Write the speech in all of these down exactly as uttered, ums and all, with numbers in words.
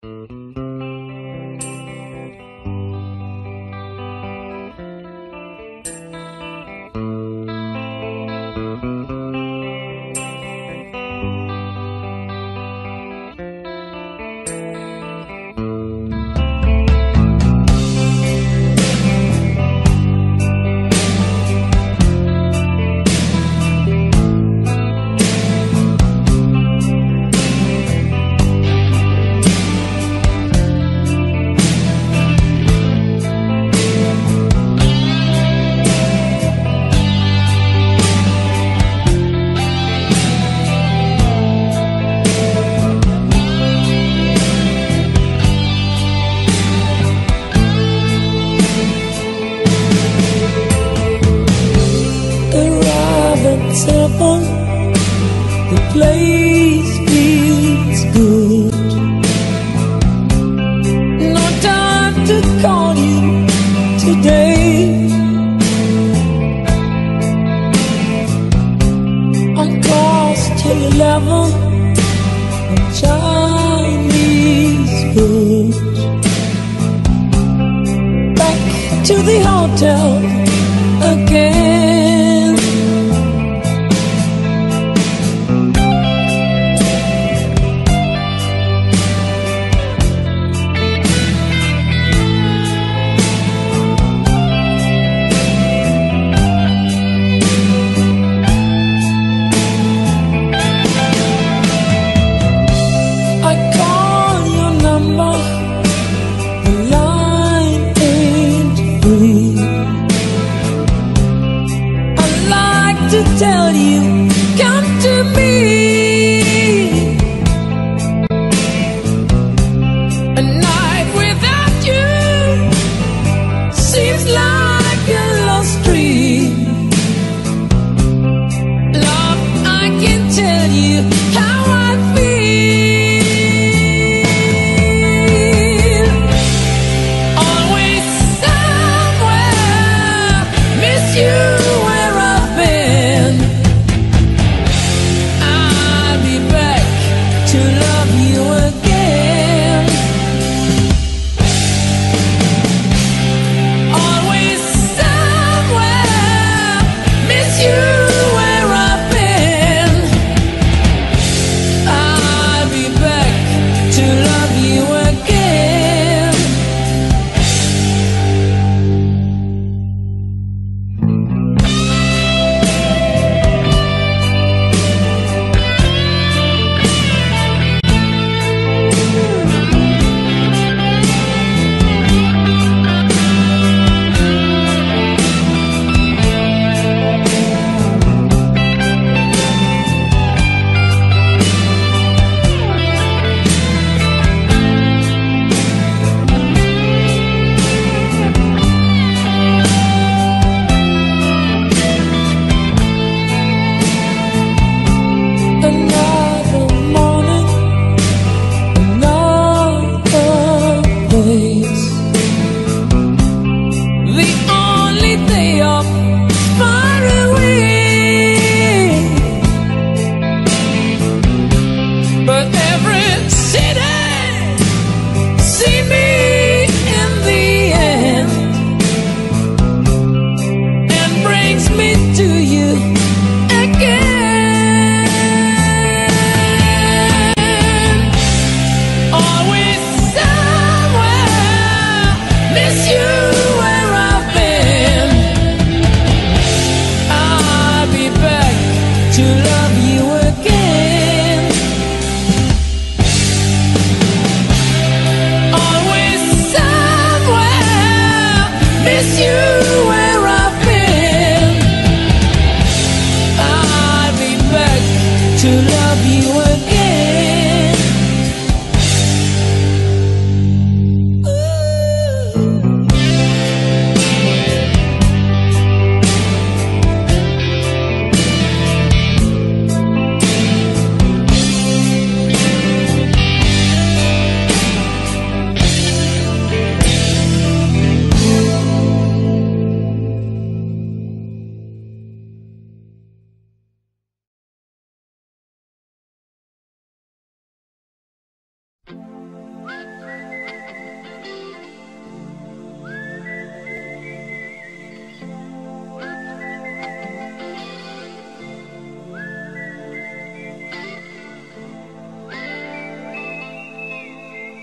Seven, the place feels good. No time to call you today. On course till eleven, the Chinese food. Back to the hotel again.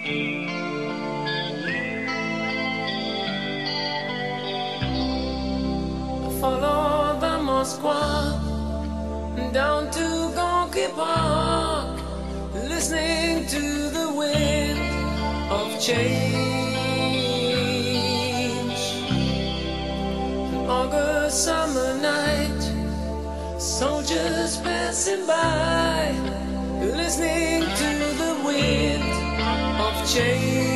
Follow the Moskva down to Gorky Park, listening to the wind of change. An August summer night, soldiers passing by, listening to the wind of change.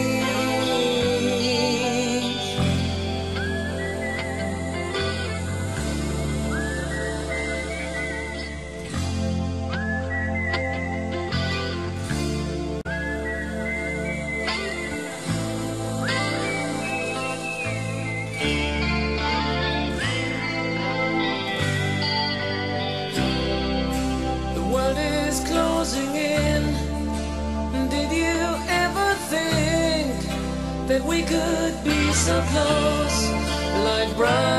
Closing in. Did you ever think that we could be so close, like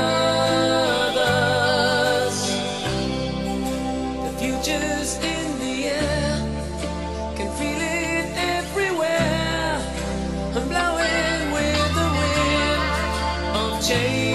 brothers? The future's in the air, can feel it everywhere. I'm blowing with the wind of change.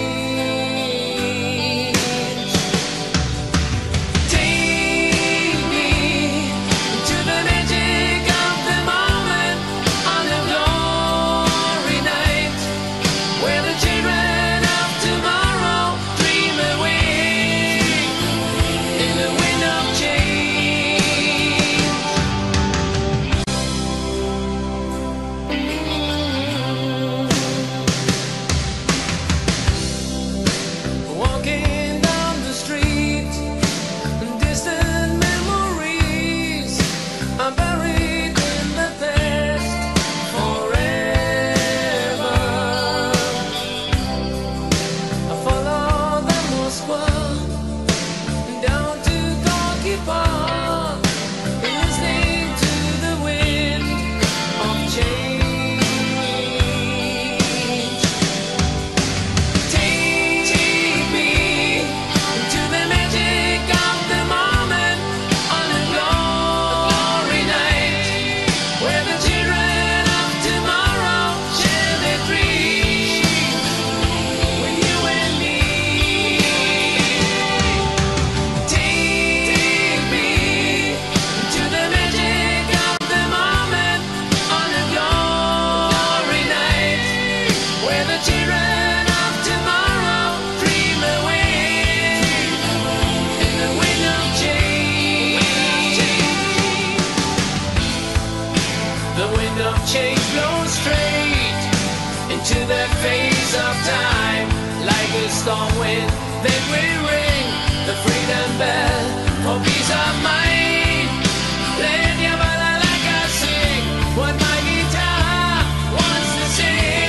Change blows straight into that phase of time, like a storm wind. Then we ring the freedom bell for peace of mind. Let your body like I sing what my guitar wants to sing.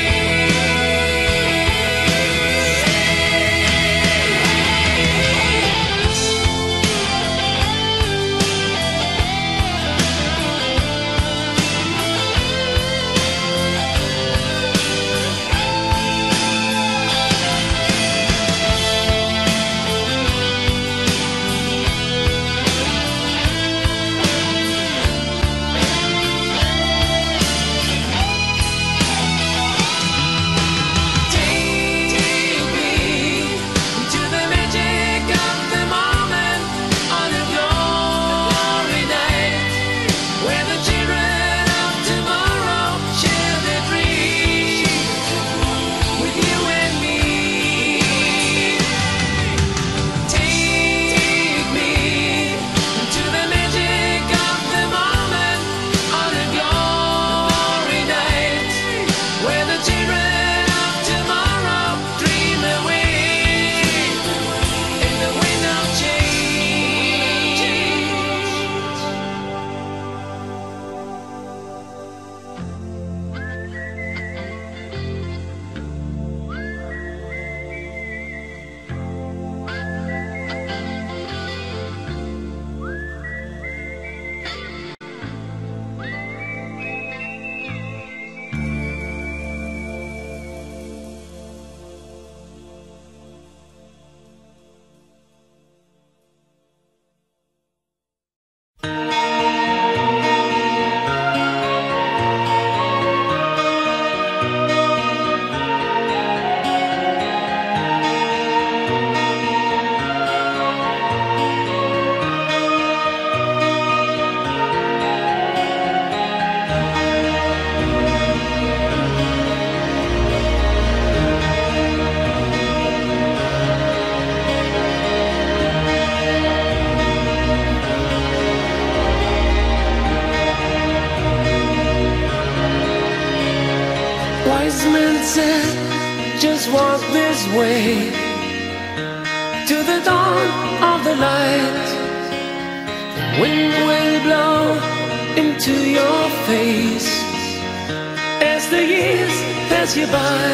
Wise men said, just walk this way to the dawn of the light. The wind will blow into your face as the years pass you by.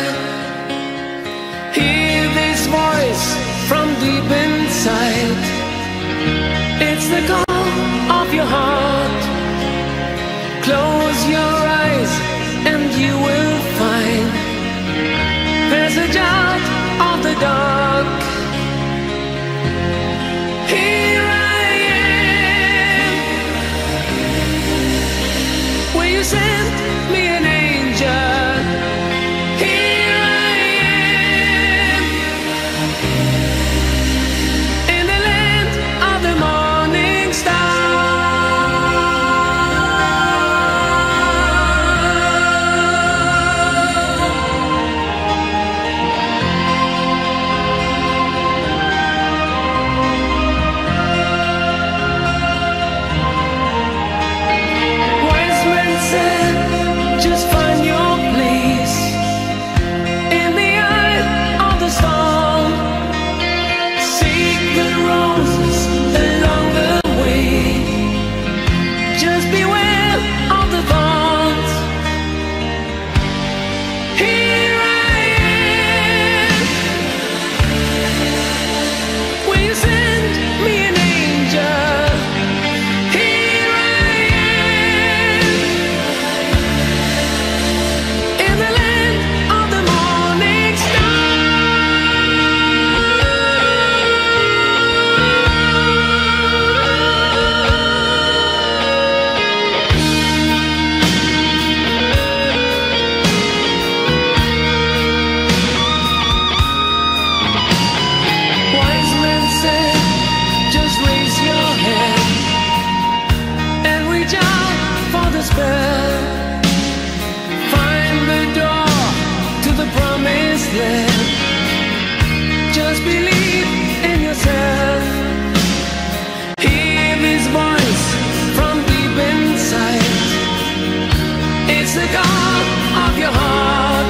Hear this voice from deep inside. It's the call of your heart. Close your eyes and you will find passage out of the dark. Here I am. Will you send me an angel? Here I am. In the land of the morning star. Find the door to the promised land. Just believe in yourself. Hear this voice from deep inside. It's the call of your heart.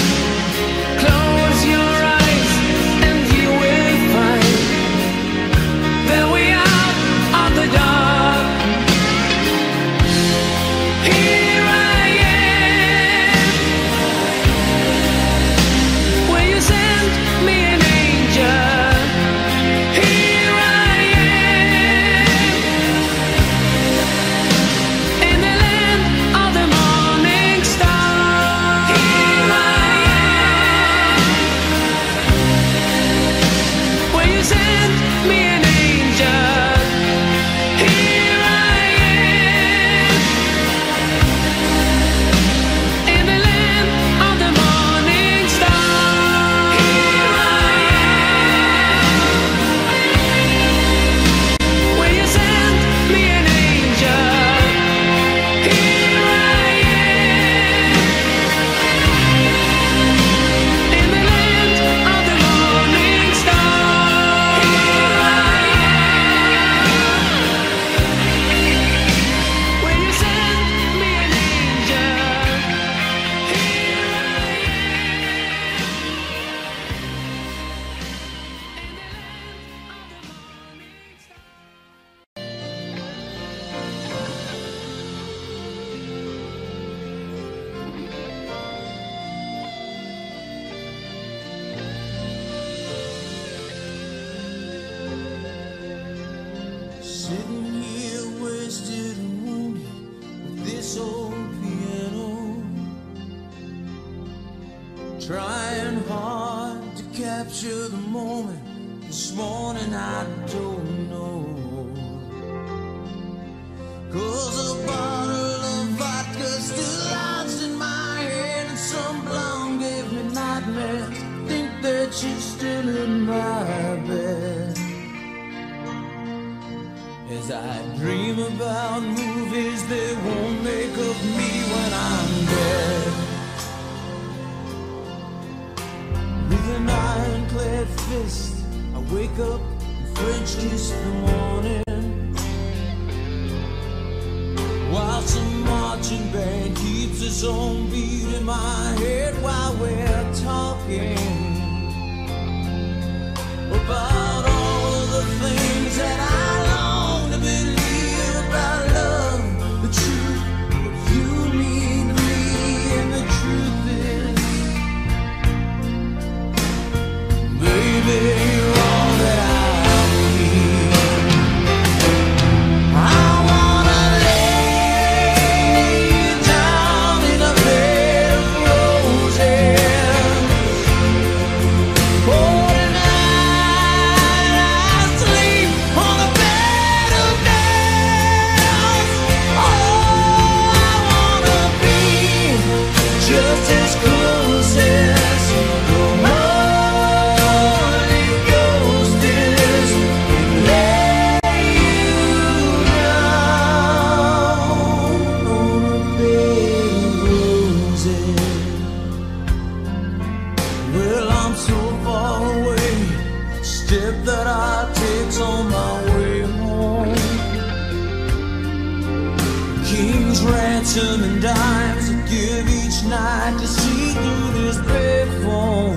Close your eyes and you will find the way out of the dark. Here I am. Will you send me an angel? Here I am. In the land of the morning star. Here I am. Will you send me an angel? Here I am. In the land of the morning star. Here I am. Will you send me an angel? Here I am. In the land of the morning star. Here I am. Will you send me an angel? Here I Sitting here wasted and wounded with this old piano, trying hard to capture the moment. This morning I don't know, 'cause a bottle of vodka still lodged in my head, and some blonde gave me nightmares. Think that she's still in my bed. As I dream about movies they won't make of me when I'm dead. With an ironclad fist, I wake up and French kiss the morning, while some marching band keeps its own beat in my head while we're talking about all of the things that I long to believe about love, the truth, what you mean to me, and the truth is, baby, you're all that I and dimes I give each night to see through this payphone.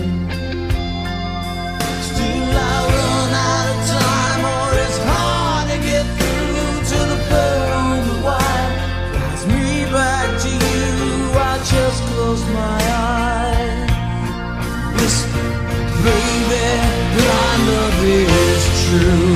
Still I run out of time, or it's hard to get through to the bird on the wire. Flies me back to you, I just close my eyes. Listen, baby, blind love is true.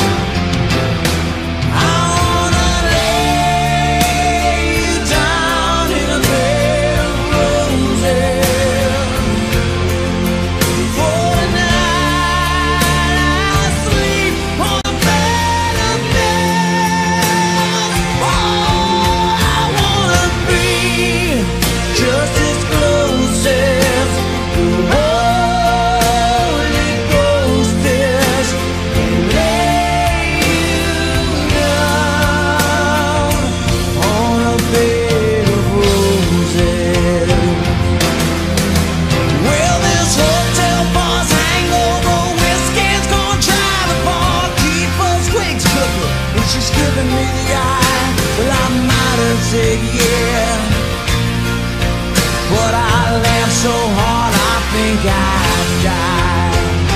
Say yeah, but I laughed so hard I think I'd die.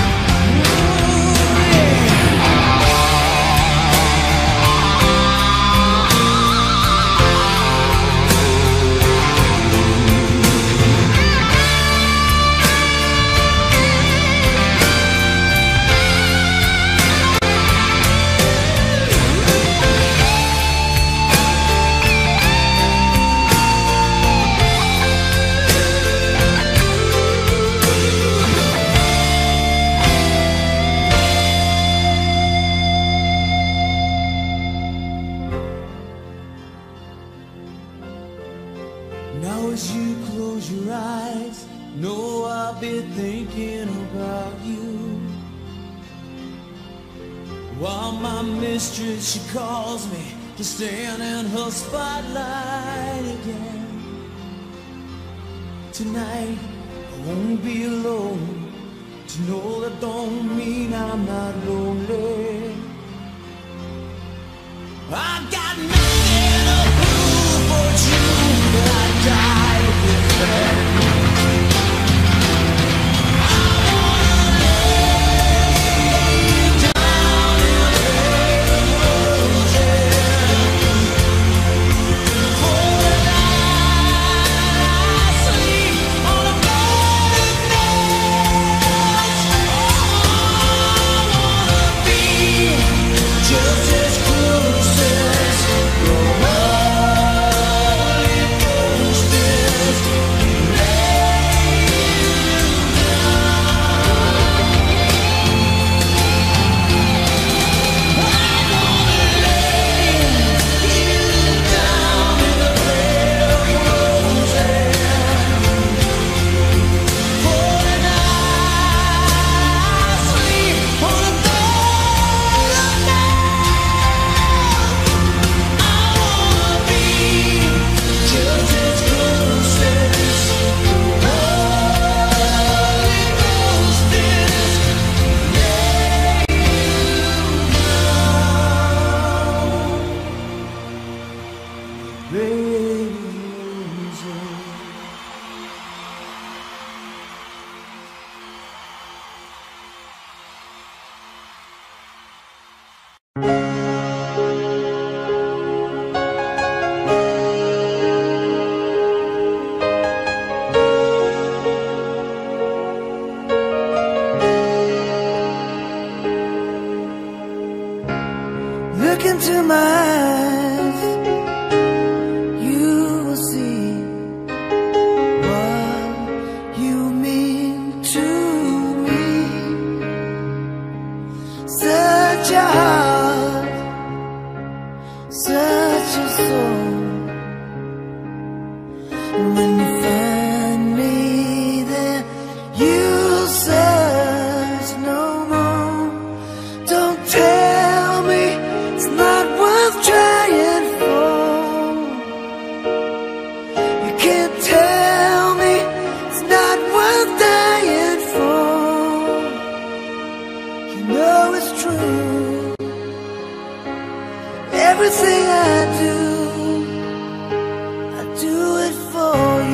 Ooh, yeah. Now as you close your eyes, know I'll be thinking about you. While my mistress, she calls me to stand in her spotlight again. Tonight I won't be alone. To know that don't mean I'm not lonely. I got nothing to prove but you, but I died with that. I wanna lay down in a bed of roses. For the night I sleep on a bed of nails. Oh, I wanna be When you find me there, you'll search no more. Don't tell me it's not worth trying for. You can't tell me it's not worth dying for. You know it's true. Everything I do, I do it for you.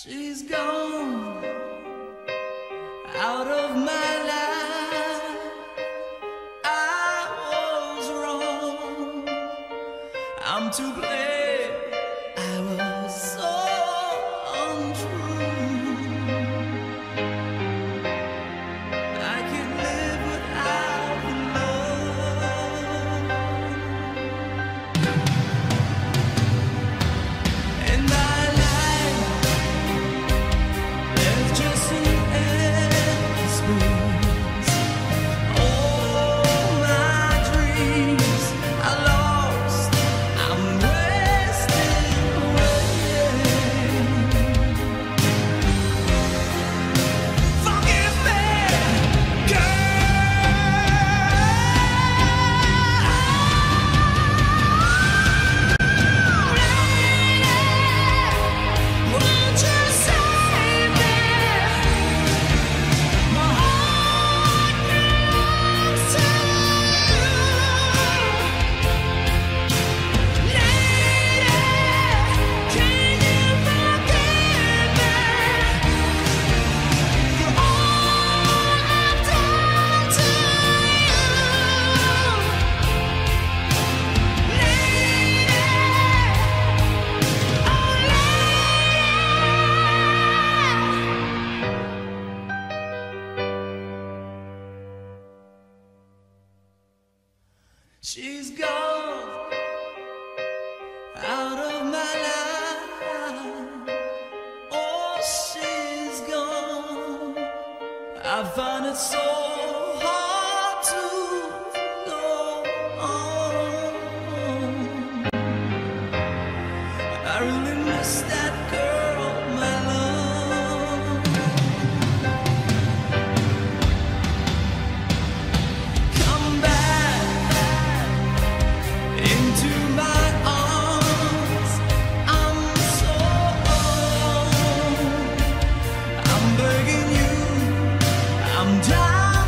She's gone out of my life. I was wrong. I'm to blame. I was so untrue. I can't live without love. And my life, there's just an empty space. All my dreams are lost. I'm wasting away. Forgive me, girl. Won't you save me? My heart belongs to you. Lady, can you forgive me for all I've done to you? Lady, oh lady. She's gone out of my life. Oh, she's gone. I find it so hard to go on. I really miss that girl, my love. Come back into my arms. I'm so alone. I'm begging you. I'm dying.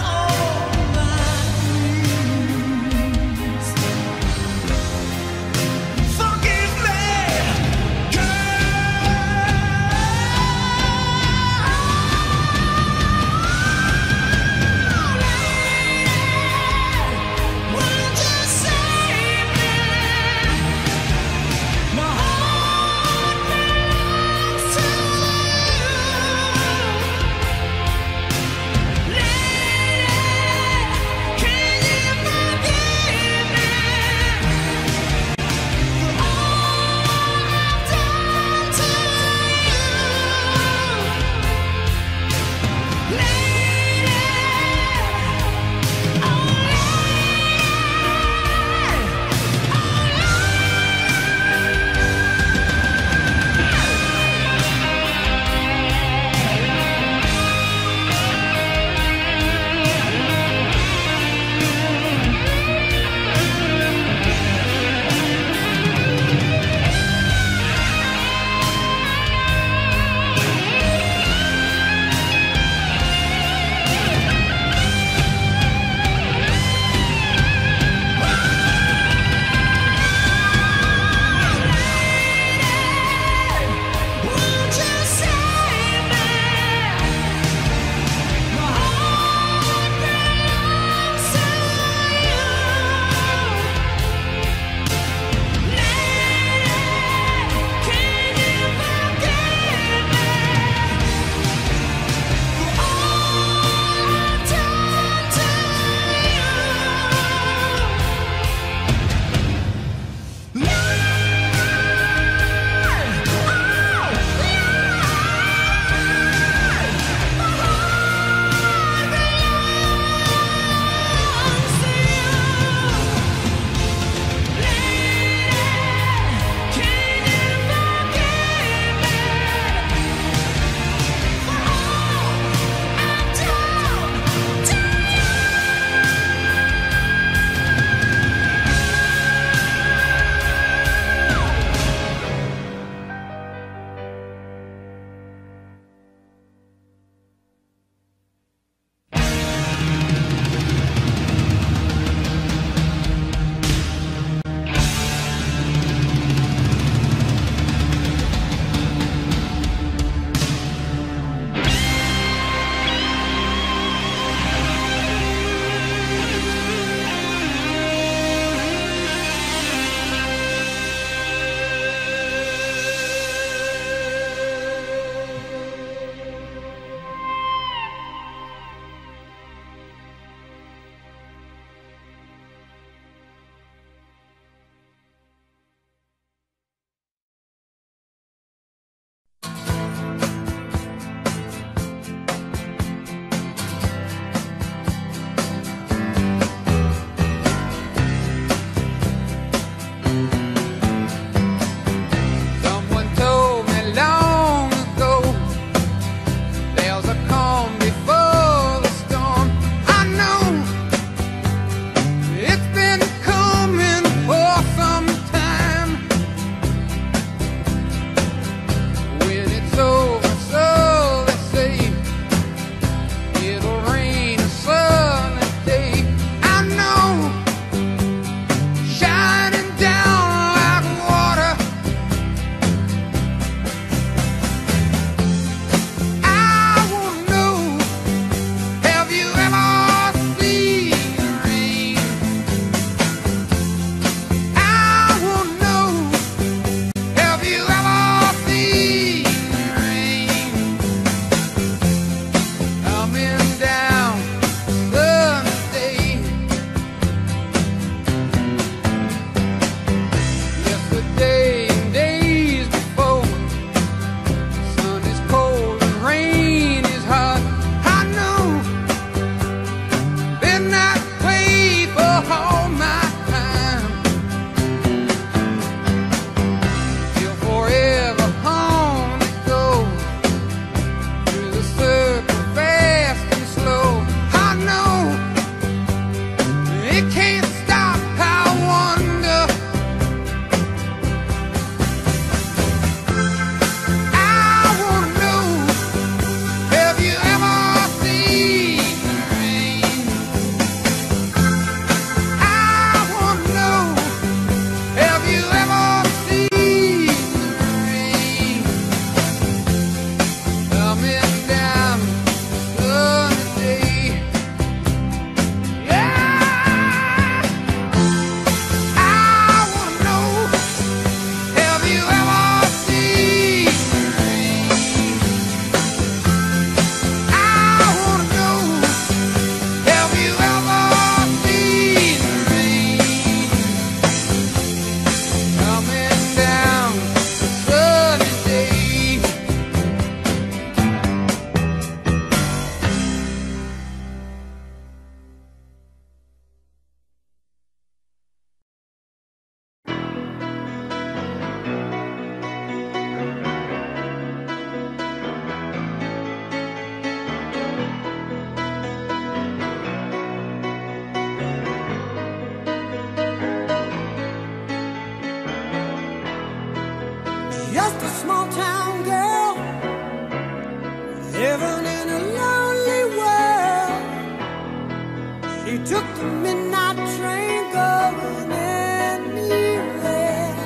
took the midnight train going anywhere.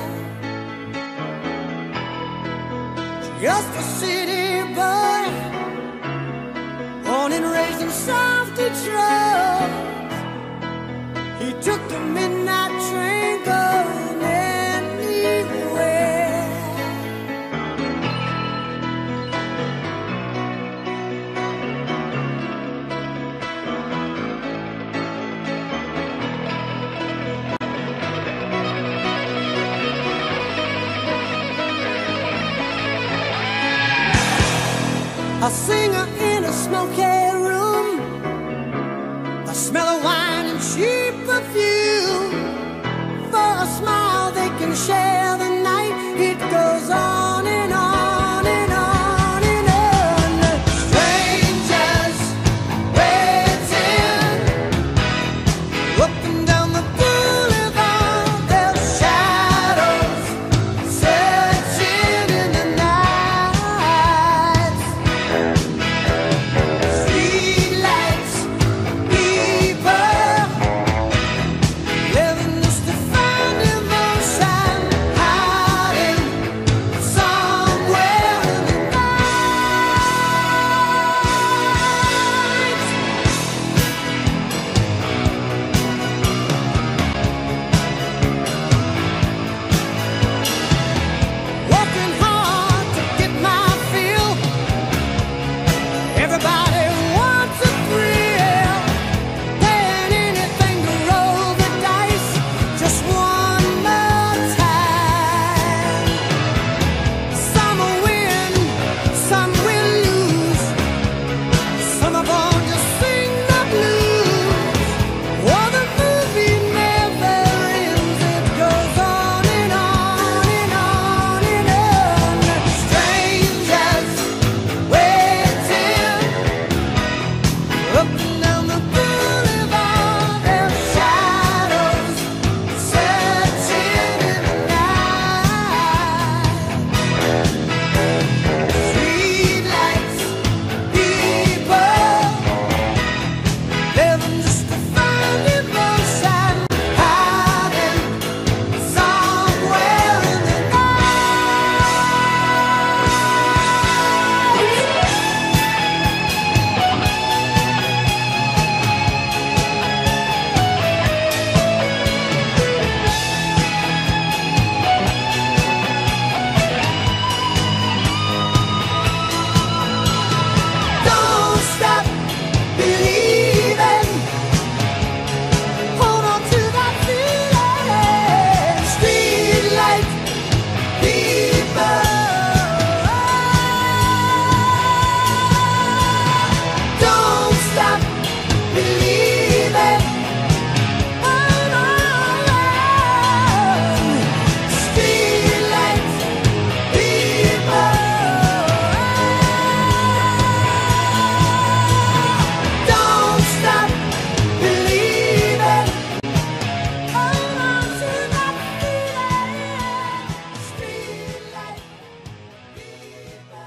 Just a city boy, born and raised in South Detroit. He took the midnight train going anywhere. A singer in a smoky room, the smell of wine and cheap perfume. For a smile they can share the night. It goes on and on and on and on. Strangers waiting up and down the boulevard, their shadows searching in the night. Streetlights, people living just to find emotion, hiding somewhere in the night. Working hard to get my fill. Everybody wants a thrill. Paying anything to roll the dice just one more time. Some will win, some will lose. Some are born to sing the blues. Oh, the movie never ends. It goes on and on and on and on. Strangers waiting up and down the boulevard, their shadows searching in the night. Streetlights, people living just to find emotion, hiding somewhere in the Don't stop believing. Hold on to that feeling. Streetlight people. Don't stop believing. Hold on. Streetlight people. Don't stop believing. Hold on to that feeling. Streetlight people.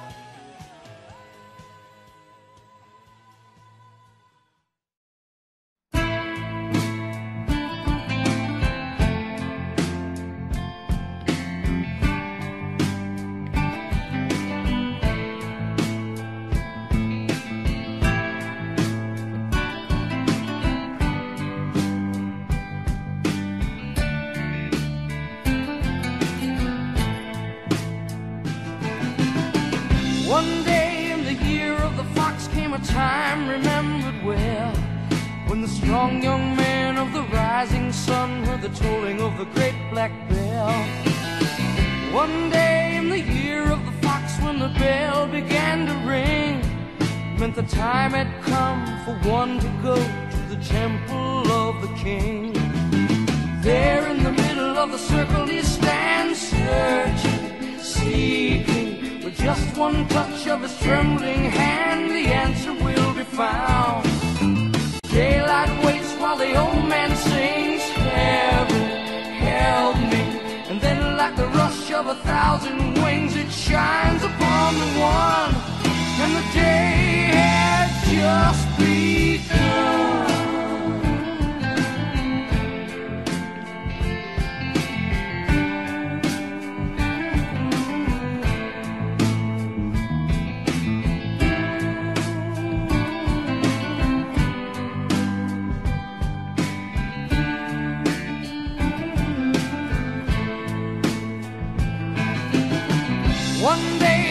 One day in the year of the fox came a time remembered well, when the strong young man of the rising sun heard the tolling of the great black bell. One day in the year of the fox, when the bell began to ring, meant the time had come for one to go to the temple of the king. There in the middle of the circle he stands, searching, seeking, with just one touch of his trembling hand the answer will be found. Daylight waits while the old man sings, heaven help me, and then like the rush of a thousand wings it shines upon the one, and the day had just begun.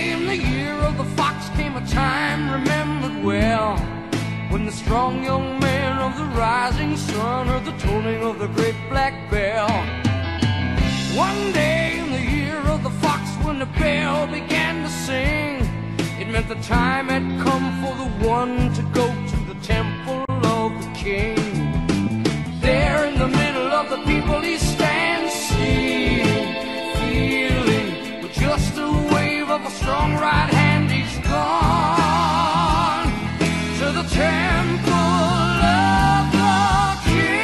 in the year of the fox came a time remembered well, when the strong young man of the rising sun heard the tolling of the great black bell. One day in the year of the fox, when the bell began to sing, it meant the time had come for the one to go to the temple of the king. There in the middle of the people he stands, seeing, feeling, with just a wave of a strong right hand he's gone to the temple of the king.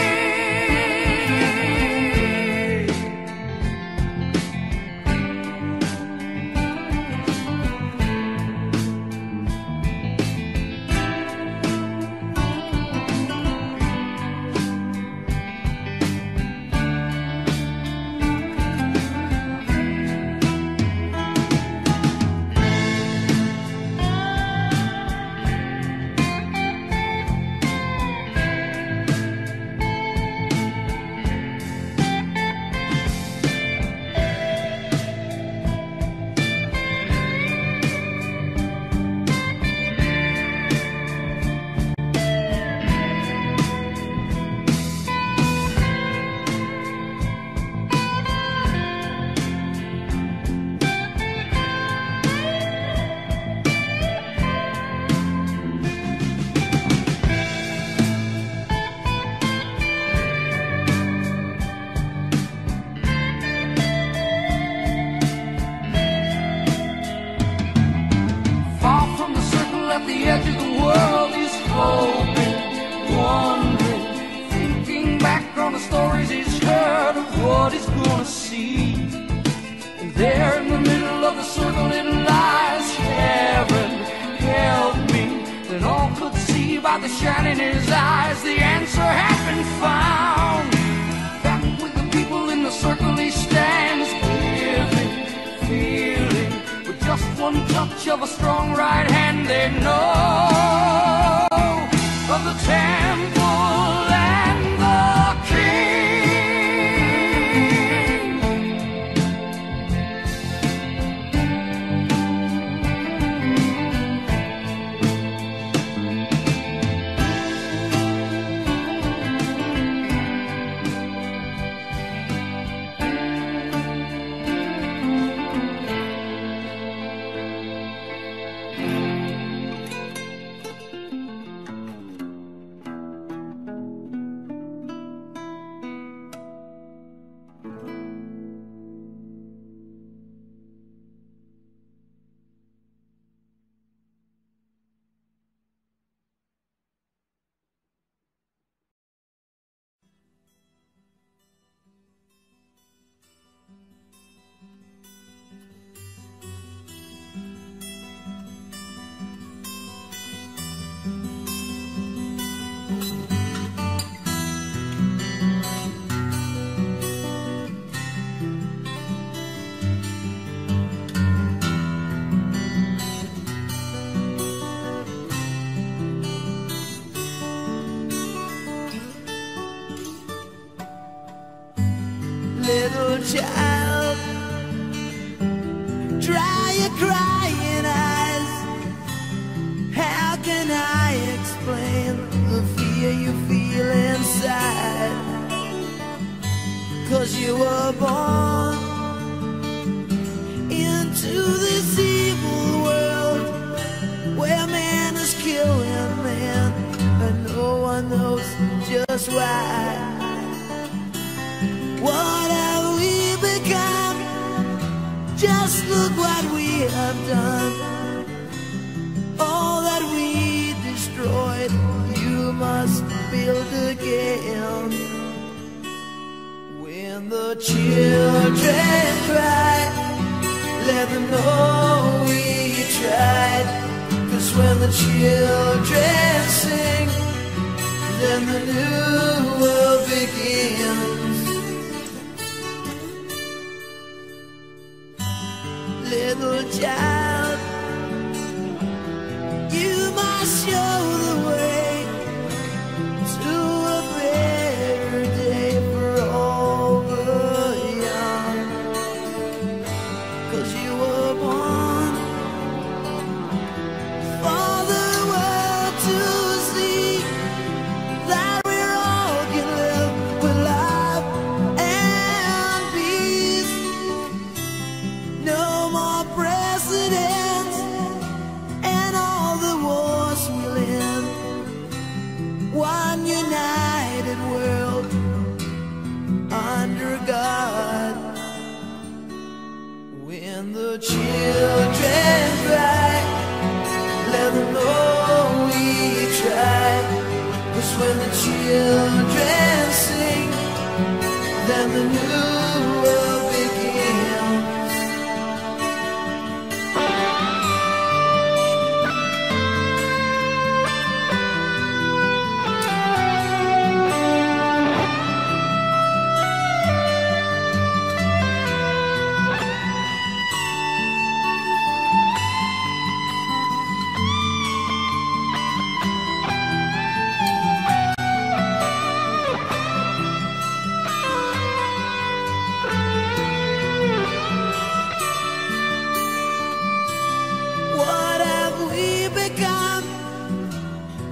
At the edge of the world he's hoping, wondering, thinking back on the stories he's heard of what he's gonna see. And there in the middle of the circle it lies, heaven help me. Then all could see by the shine in his eyes, the answer had been found. Back with the people in the circle he stands, giving, feeling, with just one touch of a strong right hand they know of the temple and the king. Little child, dry your crying eyes. How can I explain the fear you feel inside? 'Cause you were born into this evil world where man is killing man, and no one knows just why. What have we become? Just look what we have done. All that we destroyed, you must build again. When the children cry, let them know we tried. 'Cause when the children sing, then the new world begins. Little child, you must show the way to a better day for all the young. 'Cause you were born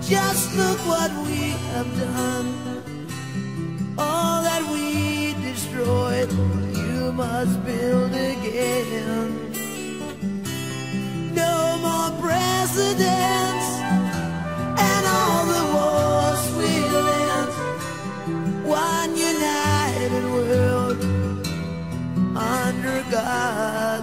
Just look what we have done. All that we destroyed, you must build again. No more presidents and all the wars will end. One united world under God.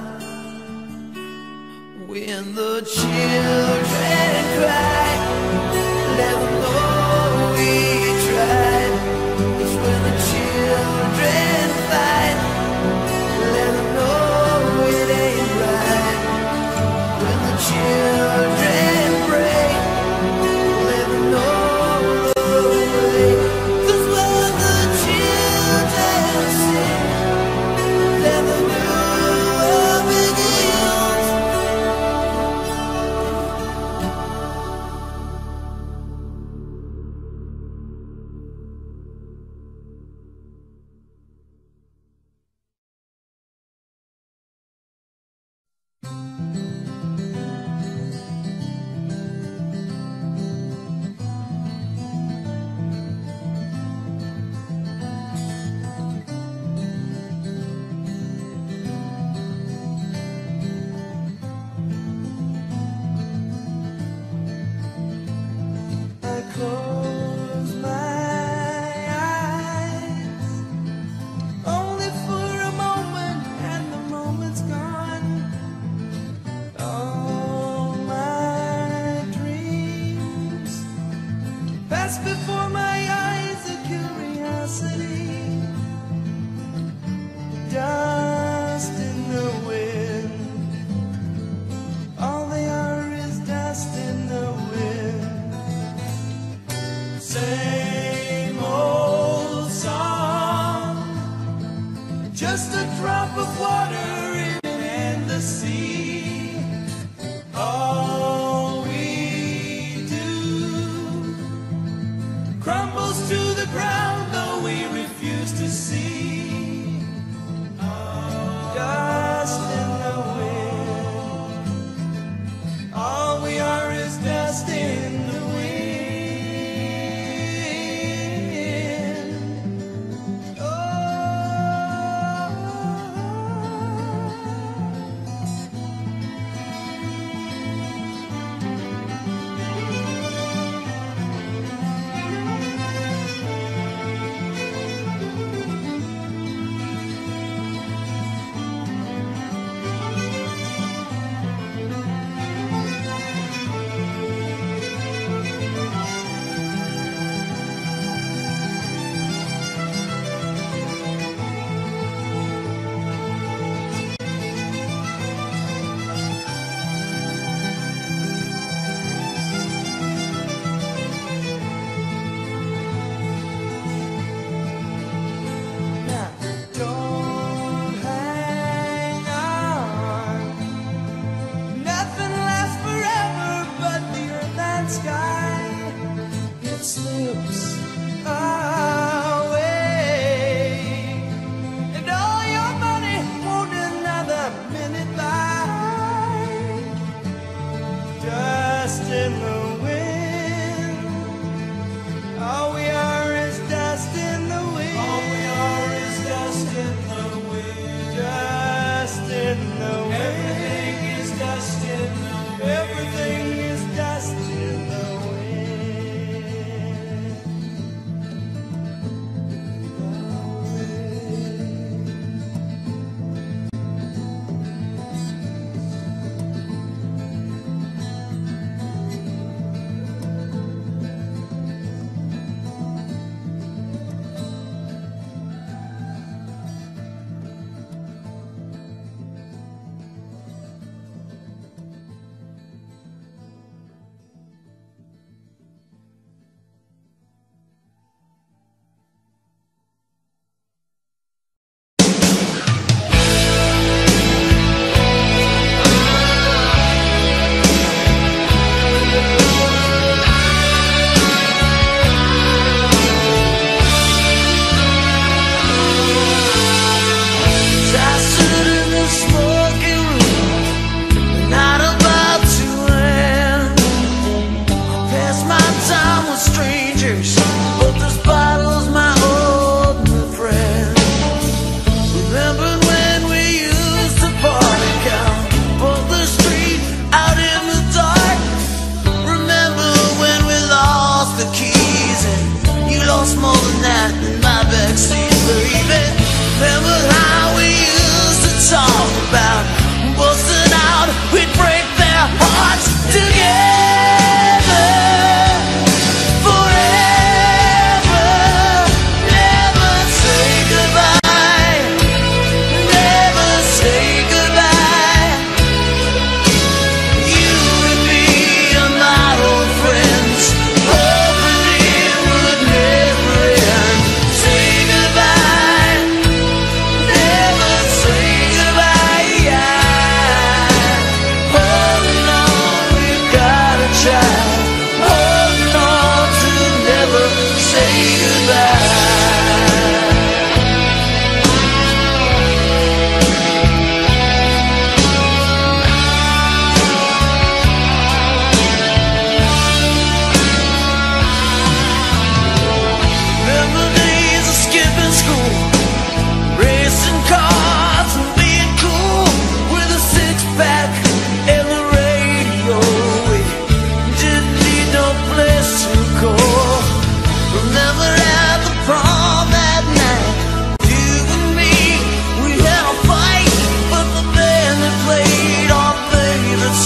When the children cry, let them know we tried. 'Cause when the children fight, let them know it ain't right. When the children pray, let them know the way. 'Cause when the children sing, let them know begins.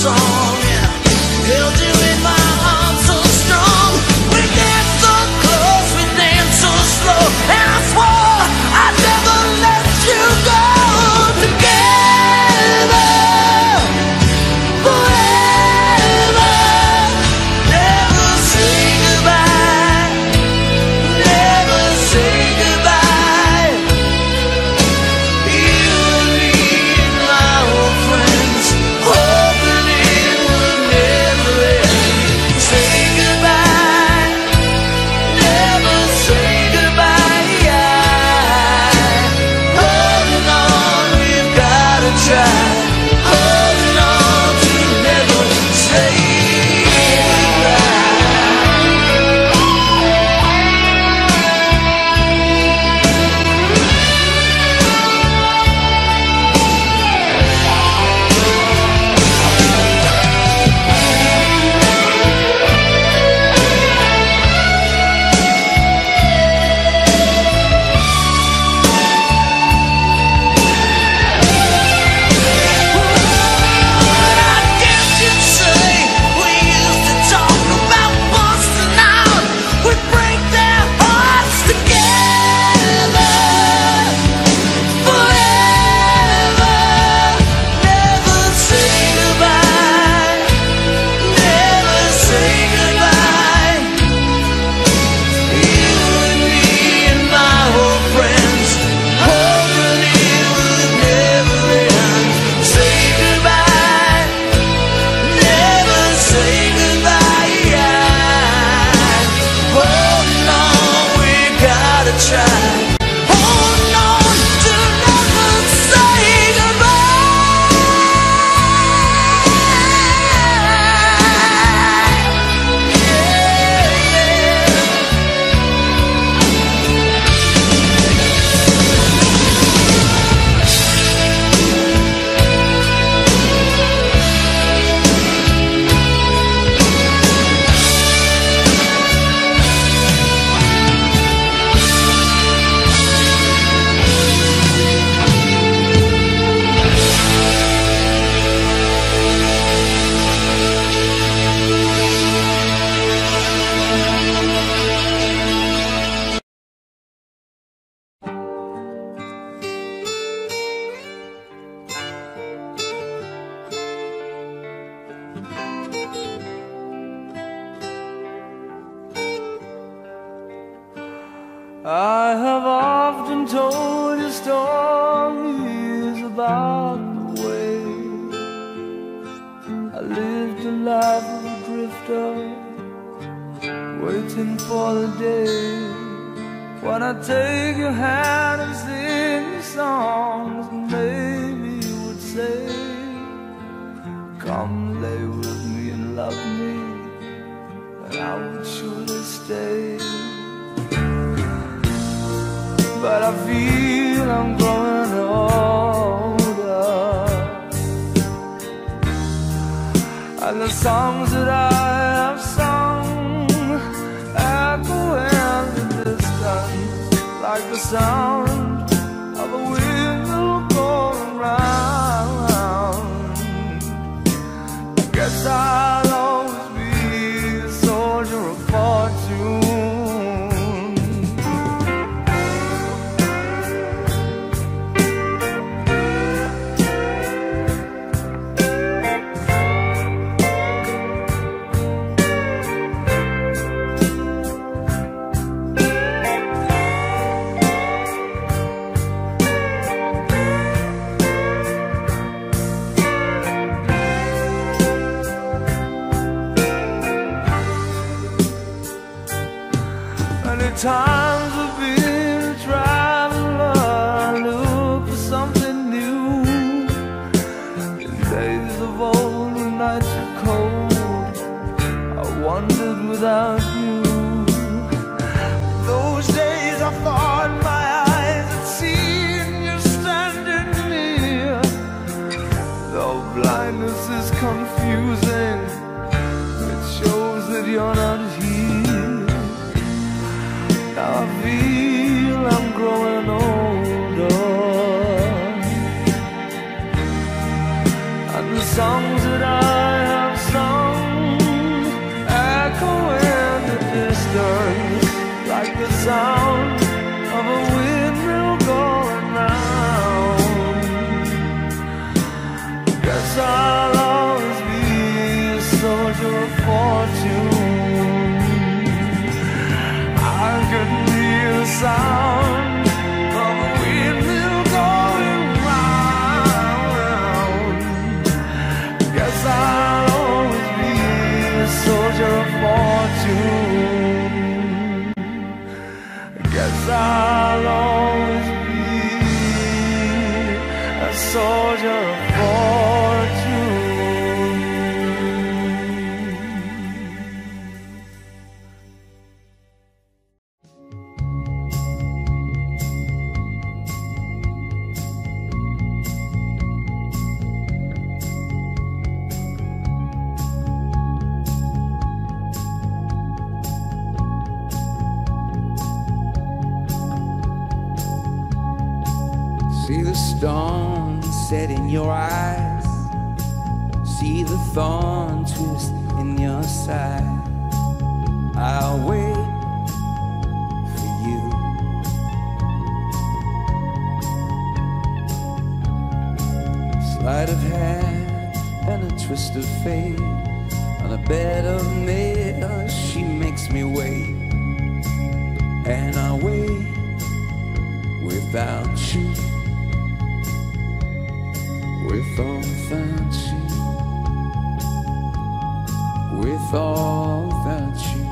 song. Yeah, held you in my arms so strong. We danced so close, we danced so slow, and I swore I'd never let you go. Together forever, never say goodbye, never say goodbye. You and me and my old friends, hoping it would never end. Say goodbye, never say goodbye. Holding on, we've gotta try. Holding on to never say I have often told you stories about the way I lived the life of a drifter, waiting for the day when I take your hand and sing you songs, and maybe you would say, come lay with me and love me, and I would surely stay. But I feel I'm growing older, and the songs that I have sung echo in the distance like the sound of a wheel going round. I guess I'll always be a soldier of fortune. Many times I've been a traveler, look for something new. In days of old, when nights were cold, I wandered without you. Those days I thought my eyes had seen you standing near. Though blindness is confusing, it shows that you're not here. Now I feel I'm growing older, and the songs that I soldier of fortune. I could hear the sound of a windmill going round. Guess I'll always be a soldier of fortune. Guess I'll always be a soldier of fortune. See the storm set in your eyes, see the thorn twist in your side. I'll wait for you. Sleight of hand and a twist of fate, on a bed of nails she makes me wait. And I'll wait without you. With or without you, with or without you.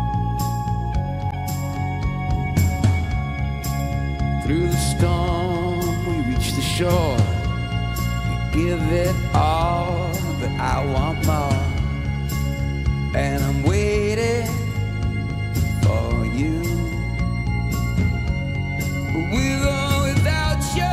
Through the storm we reach the shore. You give it all, but I want more. And I'm waiting for you. With or without you.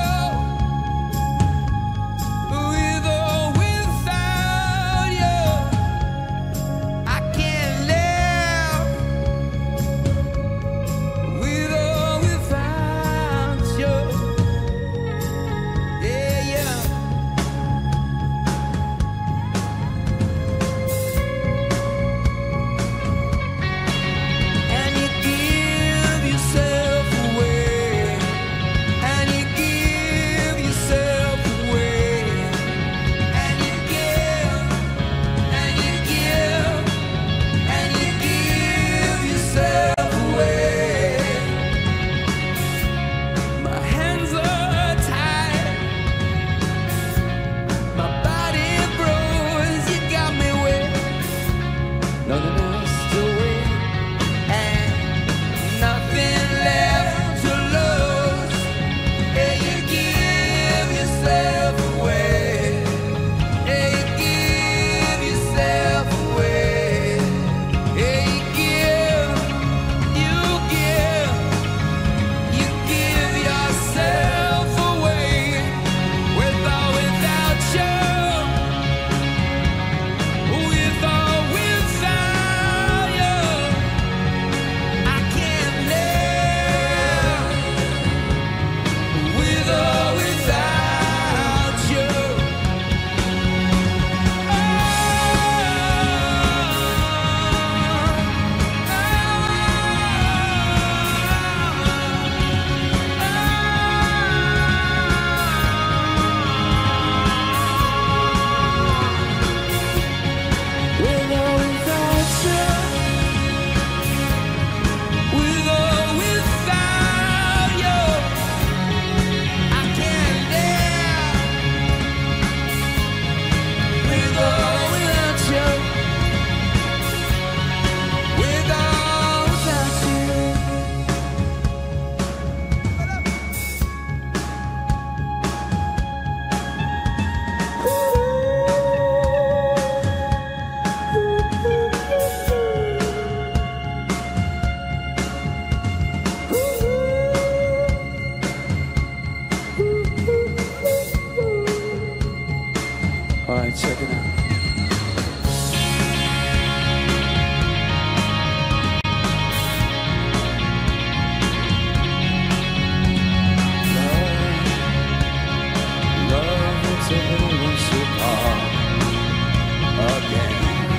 Alright, check it out. Love, love will tear us apart again.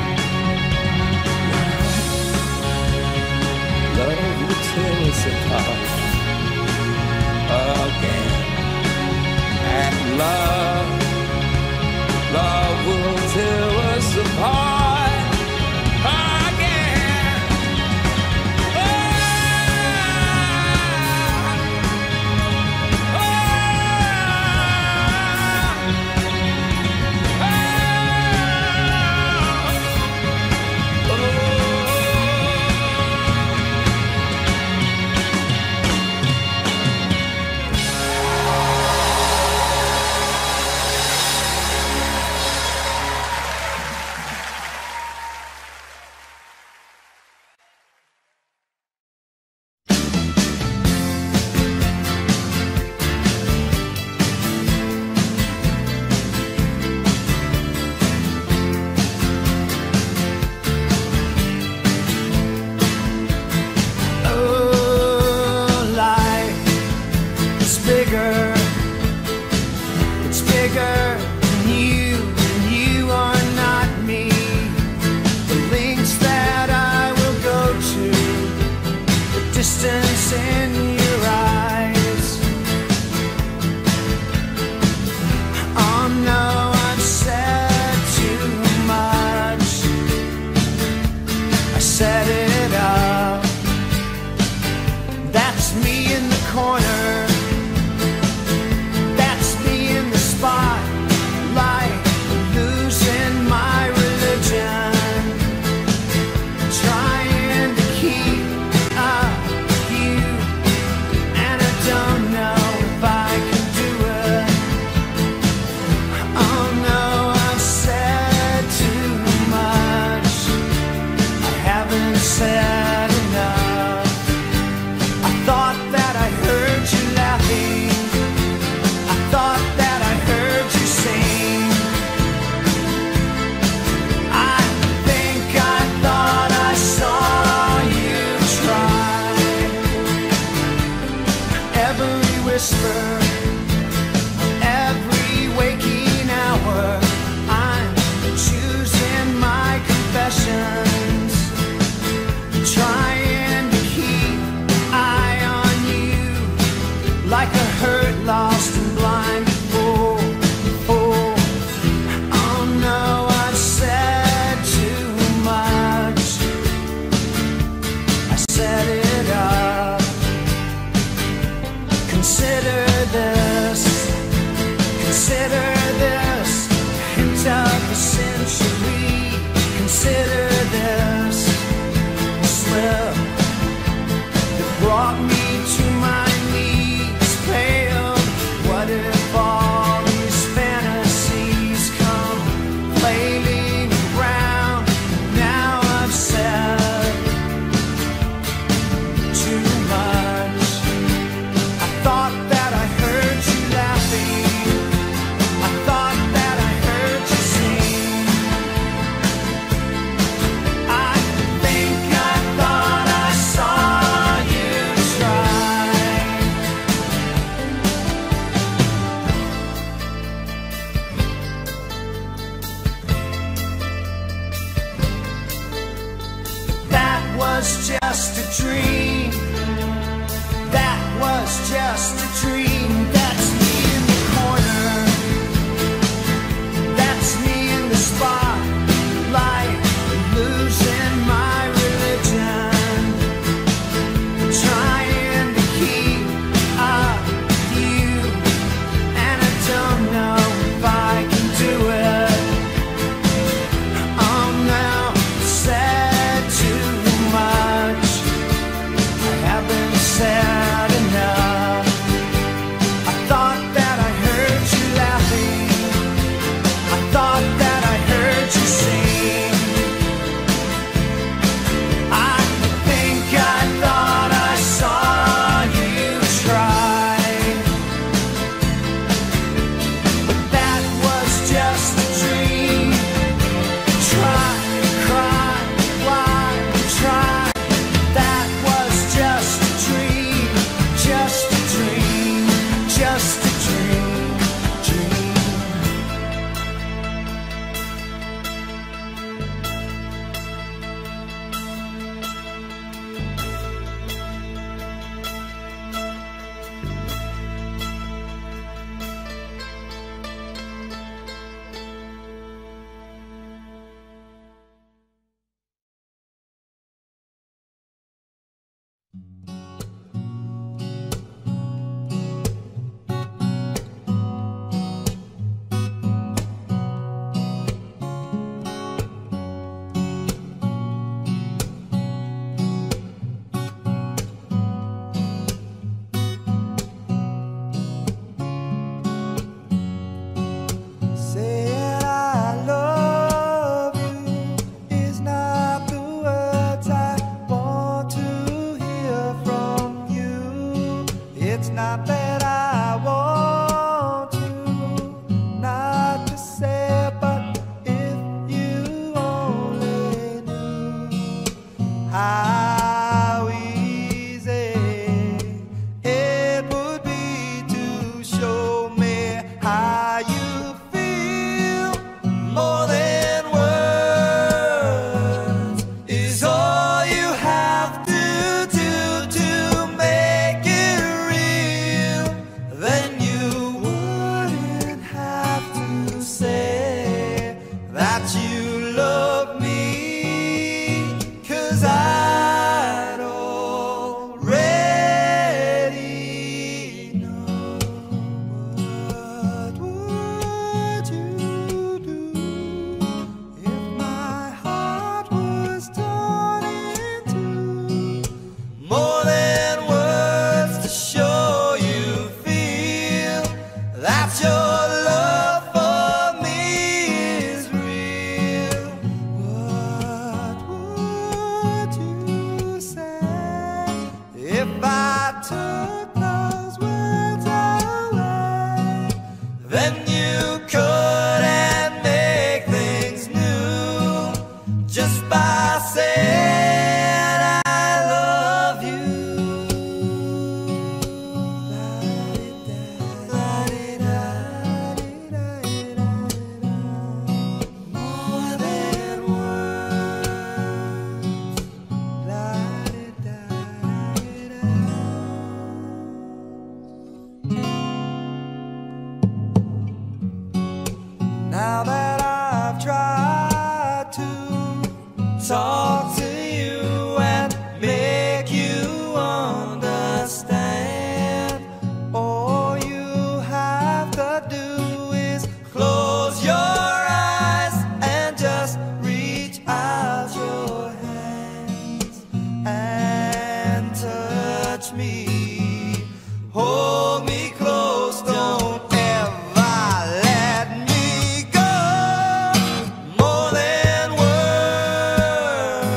Love will tear us apart again. And love Love will tear us apart impressions, trying to keep eye on you like a hurt, lost and blind fool. Oh, oh no, I've said too much. I set it up. Consider this, consider this hint of the century. Consider this slip that brought me to my knees, pale. What if all these fantasies come flailing around? Now I've said too much. I thought that I heard you laughing. I thought that I heard you sing. I think I thought I saw you try. That was just a dream. That was just a dream. That's me in the corner. That's me in the spotlight, losing my religion, trying to keep up with you, and I don't know if I can do it. Oh no, said too much. I haven't said enough. I thought that I heard you laughing. I thought that I heard you sing. I think I thought I saw you try. But that was just a dream. Try, cry, why, try. That was just a dream, just a dream, just a dream, dream. Saying I love you is not the words I want to hear from you. It's not that I want to not to say, but if you only knew how easy it would be to show me how you feel. More than words is all you have to do to make it real. Then you wouldn't have to say that you love me, 'cause I'd already know. What would you do if my heart was torn in two? More than words to show you feel that your love for me is real. What would you say if I took those words away? Then you couldn't make things new just by saying I love you. La-di-da, la-di-da-di-da-di-da. More than words. talk to you and make you understand. All you have to do is close your eyes and just reach out your hands and touch me. Hold me close, don't ever let me go. More than words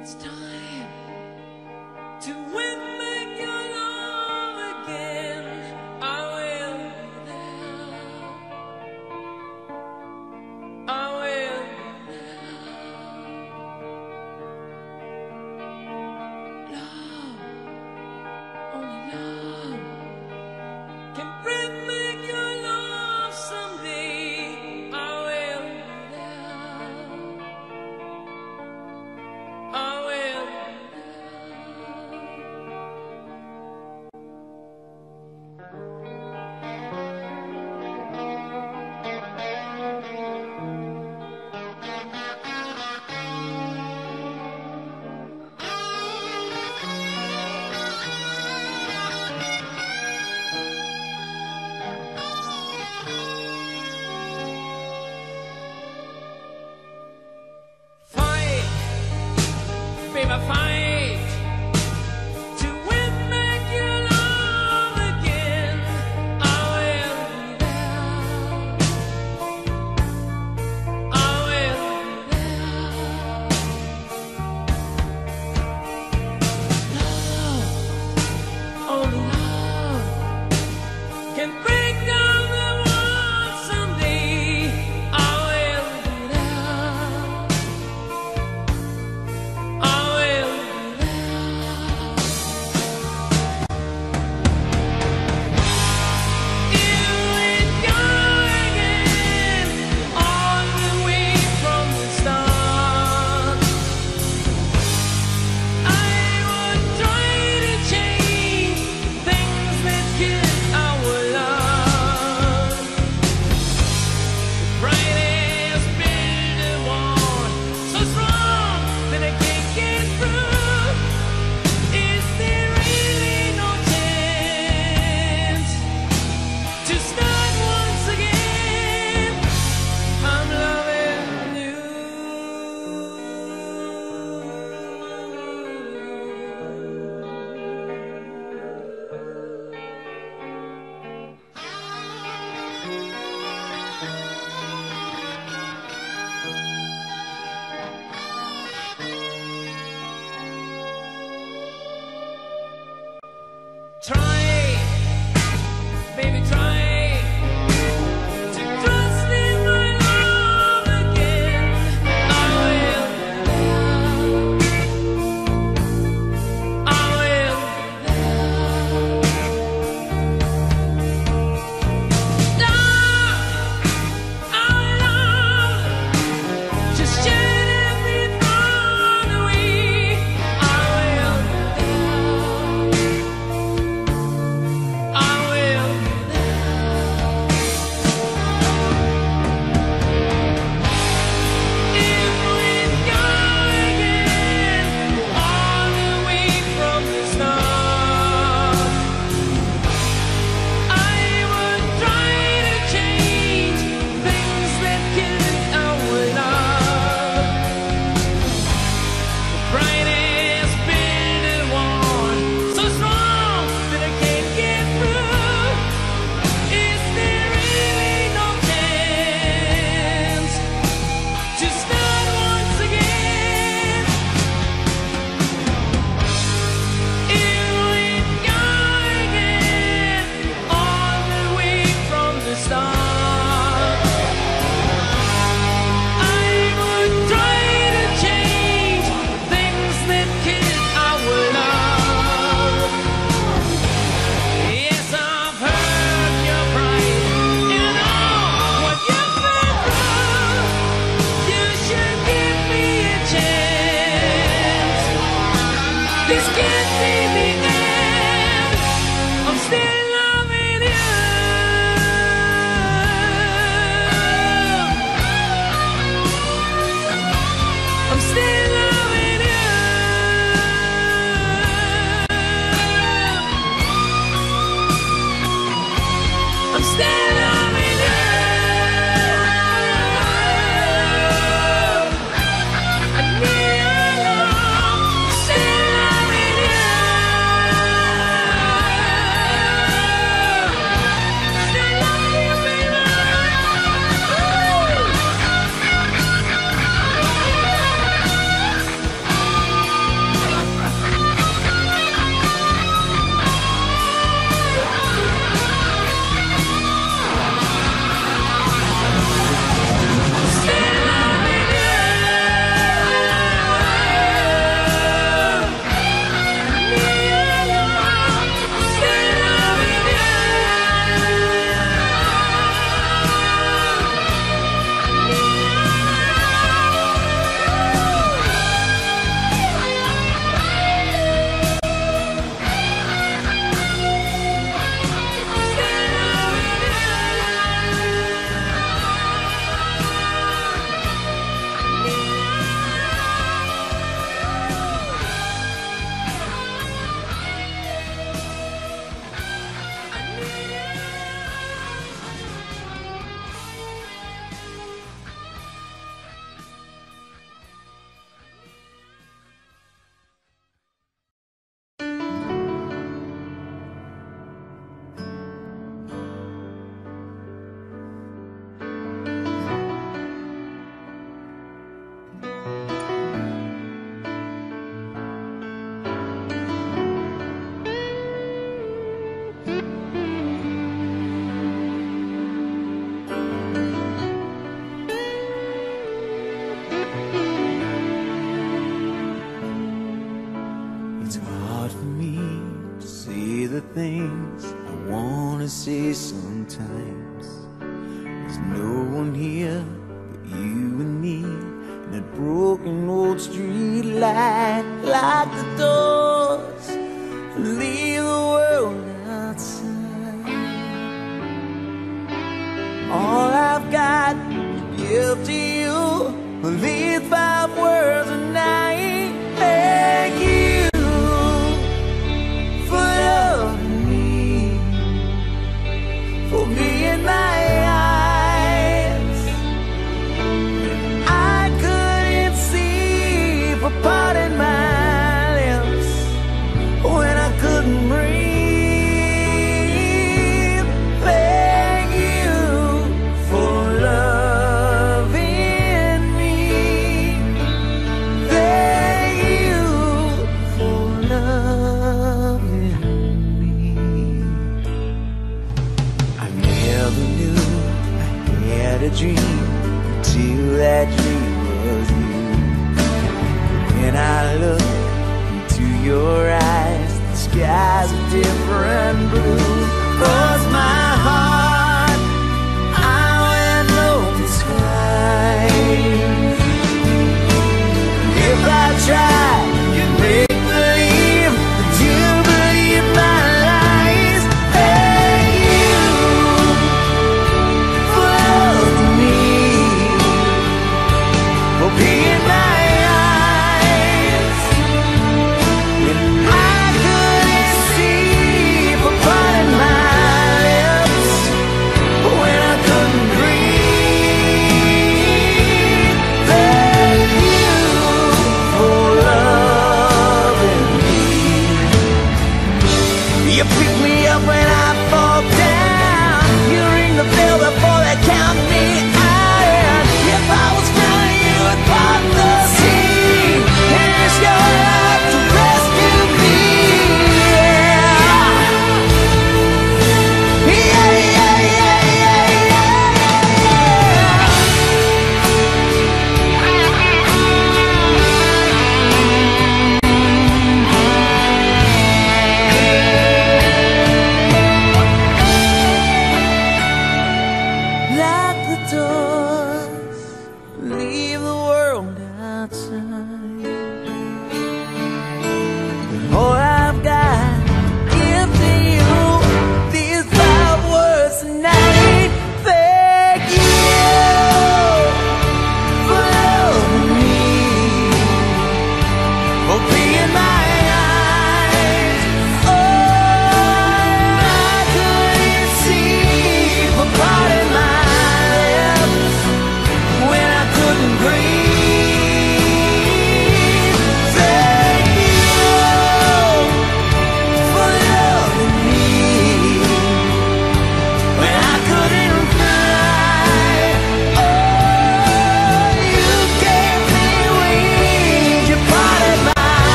it's time to win back your love again. I will be there. I will be there. Love, only love can bring back your love someday. I will be there. I will be there. things I wanna say sometimes. There's no one here but you and me, and that broken old street light. Lock the doors, leave the world outside. All I've got to give to you are these five words a night. Thank you for loving me, for being my eyes. I couldn't see for parting my lips when I couldn't breathe. Thank you for loving me. Thank you for loving me. I never knew I had a dream until that dream was you. When I look into your eyes, the sky's a different blue. 'Cause my heart